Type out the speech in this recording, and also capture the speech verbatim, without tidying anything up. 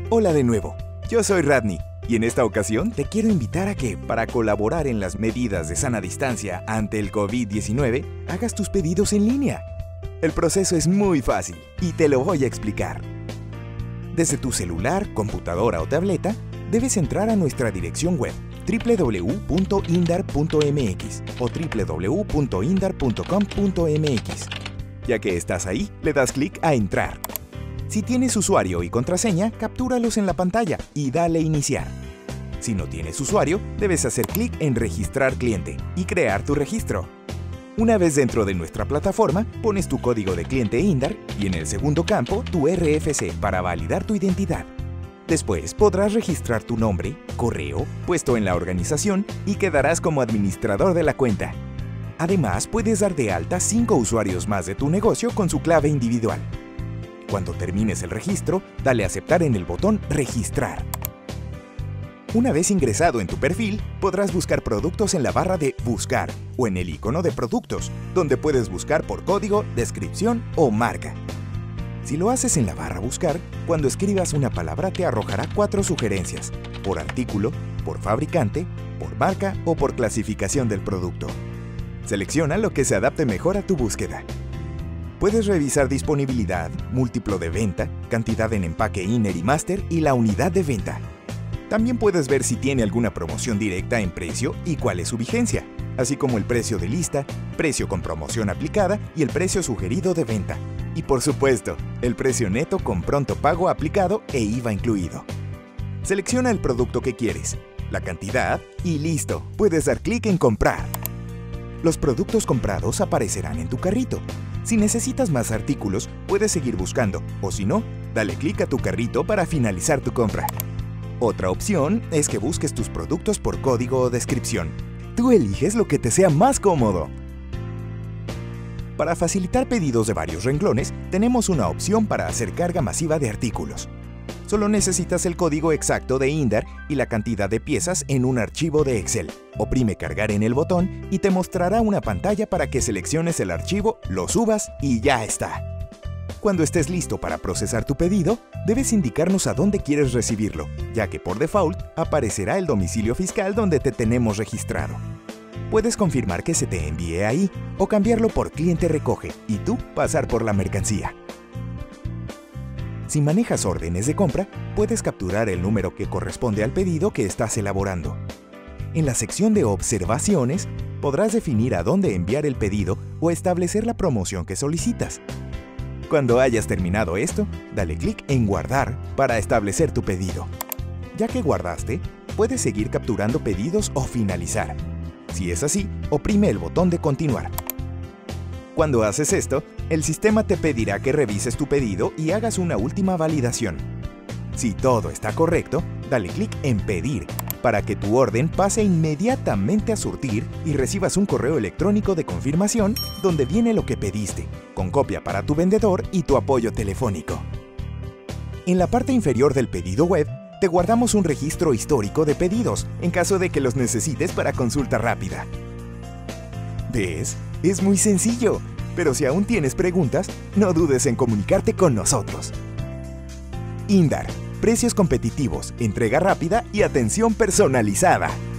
Hola de nuevo, yo soy Radney y en esta ocasión te quiero invitar a que, para colaborar en las medidas de sana distancia ante el COVID diecinueve, hagas tus pedidos en línea. El proceso es muy fácil y te lo voy a explicar. Desde tu celular, computadora o tableta, debes entrar a nuestra dirección web doble u doble u doble u punto indar punto m x o doble u doble u doble u punto indar punto com punto m x. Ya que estás ahí, le das clic a Entrar. Si tienes usuario y contraseña, captúralos en la pantalla y dale Iniciar. Si no tienes usuario, debes hacer clic en Registrar cliente y crear tu registro. Una vez dentro de nuestra plataforma, pones tu código de cliente Indar y en el segundo campo tu R F C para validar tu identidad. Después podrás registrar tu nombre, correo, puesto en la organización y quedarás como administrador de la cuenta. Además, puedes dar de alta cinco usuarios más de tu negocio con su clave individual. Cuando termines el registro, dale a aceptar en el botón Registrar. Una vez ingresado en tu perfil, podrás buscar productos en la barra de Buscar o en el icono de Productos, donde puedes buscar por código, descripción o marca. Si lo haces en la barra Buscar, cuando escribas una palabra te arrojará cuatro sugerencias, por artículo, por fabricante, por marca o por clasificación del producto. Selecciona lo que se adapte mejor a tu búsqueda. Puedes revisar disponibilidad, múltiplo de venta, cantidad en empaque Inner y Master y la unidad de venta. También puedes ver si tiene alguna promoción directa en precio y cuál es su vigencia, así como el precio de lista, precio con promoción aplicada y el precio sugerido de venta. Y por supuesto, el precio neto con pronto pago aplicado e I V A incluido. Selecciona el producto que quieres, la cantidad y listo, puedes dar clic en Comprar. Los productos comprados aparecerán en tu carrito. Si necesitas más artículos, puedes seguir buscando, o si no, dale clic a tu carrito para finalizar tu compra. Otra opción es que busques tus productos por código o descripción. Tú eliges lo que te sea más cómodo. Para facilitar pedidos de varios renglones, tenemos una opción para hacer carga masiva de artículos. Solo necesitas el código exacto de Indar y la cantidad de piezas en un archivo de Excel. Oprime Cargar en el botón y te mostrará una pantalla para que selecciones el archivo, lo subas y ya está. Cuando estés listo para procesar tu pedido, debes indicarnos a dónde quieres recibirlo, ya que por default aparecerá el domicilio fiscal donde te tenemos registrado. Puedes confirmar que se te envíe ahí o cambiarlo por Cliente recoge y tú pasar por la mercancía. Si manejas órdenes de compra, puedes capturar el número que corresponde al pedido que estás elaborando. En la sección de Observaciones, podrás definir a dónde enviar el pedido o establecer la promoción que solicitas. Cuando hayas terminado esto, dale clic en Guardar para establecer tu pedido. Ya que guardaste, puedes seguir capturando pedidos o finalizar. Si es así, oprime el botón de Continuar. Cuando haces esto, el sistema te pedirá que revises tu pedido y hagas una última validación. Si todo está correcto, dale clic en Pedir para que tu orden pase inmediatamente a surtir y recibas un correo electrónico de confirmación donde viene lo que pediste, con copia para tu vendedor y tu apoyo telefónico. En la parte inferior del pedido web, te guardamos un registro histórico de pedidos en caso de que los necesites para consulta rápida. ¿Ves? Es muy sencillo, pero si aún tienes preguntas, no dudes en comunicarte con nosotros. Indar, precios competitivos, entrega rápida y atención personalizada.